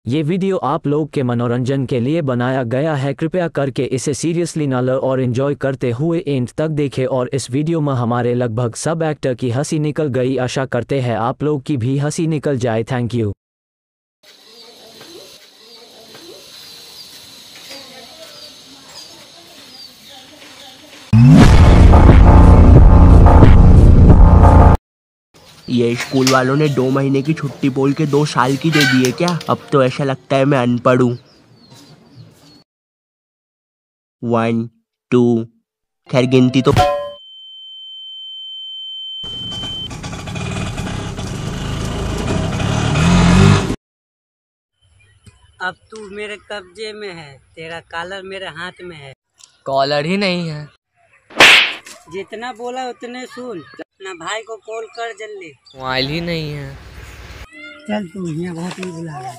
ये वीडियो आप लोग के मनोरंजन के लिए बनाया गया है। कृपया करके इसे सीरियसली न लो और एंजॉय करते हुए एंड तक देखें। और इस वीडियो में हमारे लगभग सब एक्टर की हंसी निकल गई। आशा करते हैं आप लोग की भी हंसी निकल जाए। Thank you. ये स्कूल वालों ने 2 महीने की छुट्टी बोल के 2 साल की दे दी है क्या? अब तो ऐसा लगता है मैं अनपढ़ हूँ। 1 2 खैर गिनती तो अब तू मेरे कब्जे में है, तेरा कॉलर मेरे हाथ में है। कॉलर ही नहीं है। जितना बोला उतने सुन। अपना भाई को कॉल कर जल्दी। मोबाइल ही नहीं है। चल तू यहाँ बहुत ही बुला रहा है।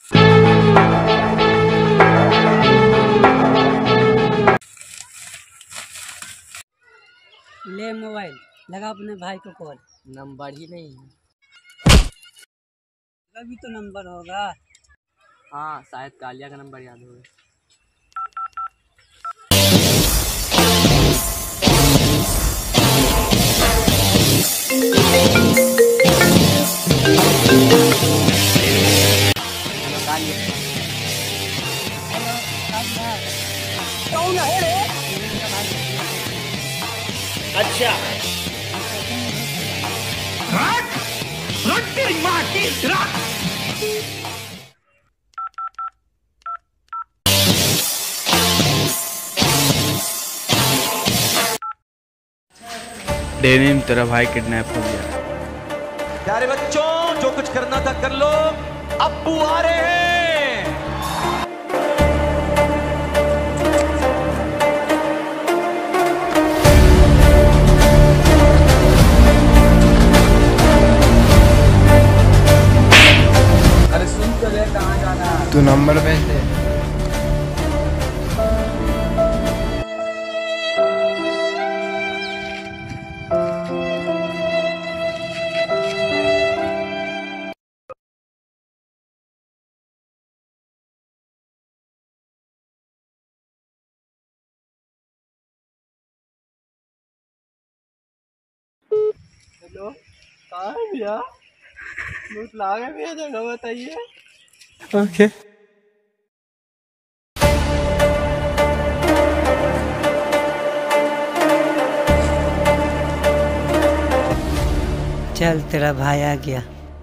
ले मोबाइल, लगा अपने भाई को कॉल। नंबर ही नहीं है। अभी तो नंबर होगा। हाँ, शायद कालिया का नंबर याद होगा। अच्छा तेरी माँ की डेनिम तेरा भाई किडनैप हो गया। प्यारे बच्चों, जो कुछ करना था कर लो, अब्बू आ रहे हैं। अरे सुन तो ले, कहाँ जाना है? तू नंबर भेज दे। हेलो, कहाँ है भैया? बहुत लागे भैया, जगह बताइए। ओके। चल तेरा भाई आ गया।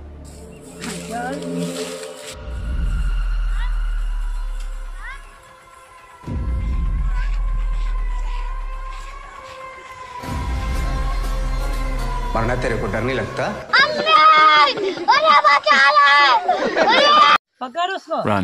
वरना तेरे को डर नहीं लगता? पकड़ उसको। रन।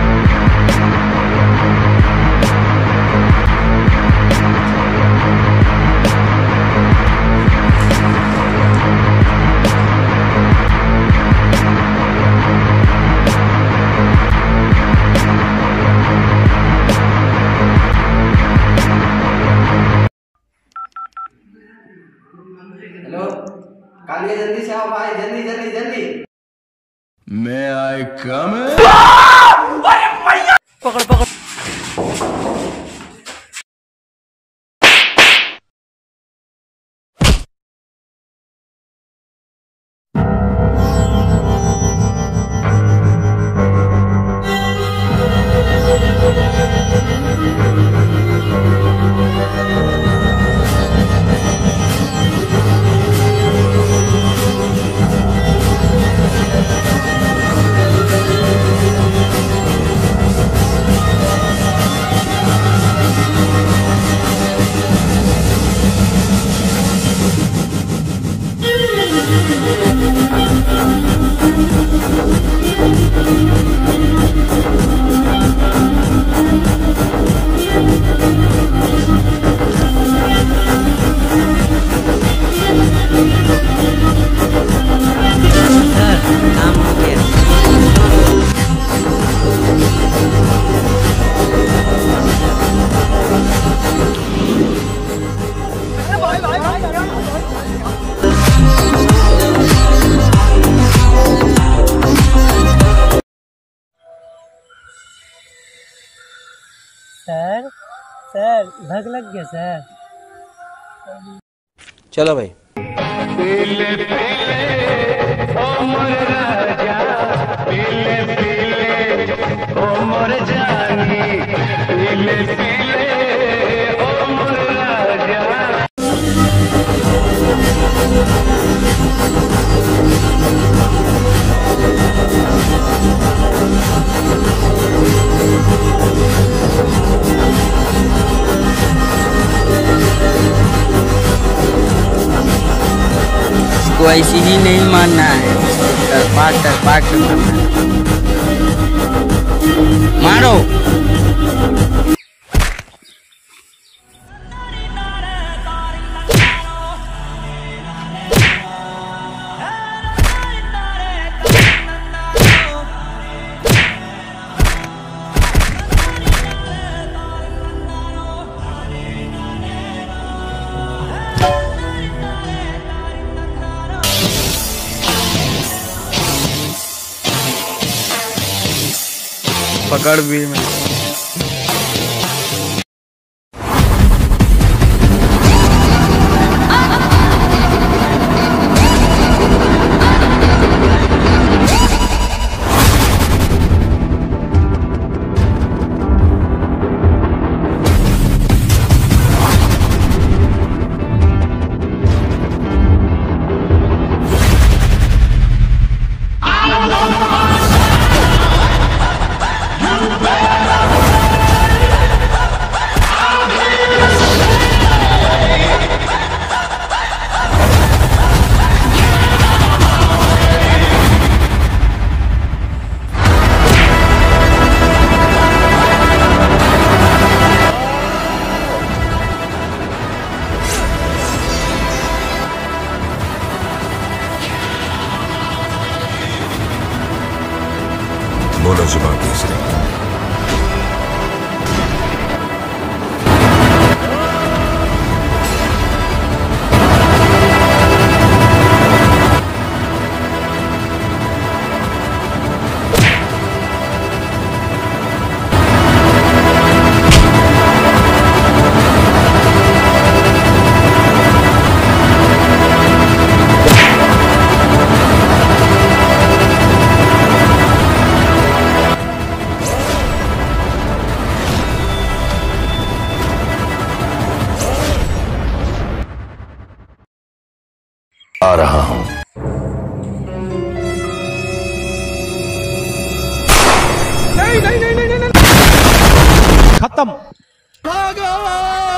हेलो, कालिया जल्दी से आओ भाई, जल्दी जल्दी जल्दी। May I come in? पकड़ पकड़। सर सर भग लग गया सर। चलो भाई। इसको ऐसी ही नहीं मानना है, तरपाट करना है। मारो। पकड़ भी मैं। बोलो जुबान तीसरी। आ रहा हूं। नहीं। खत्म।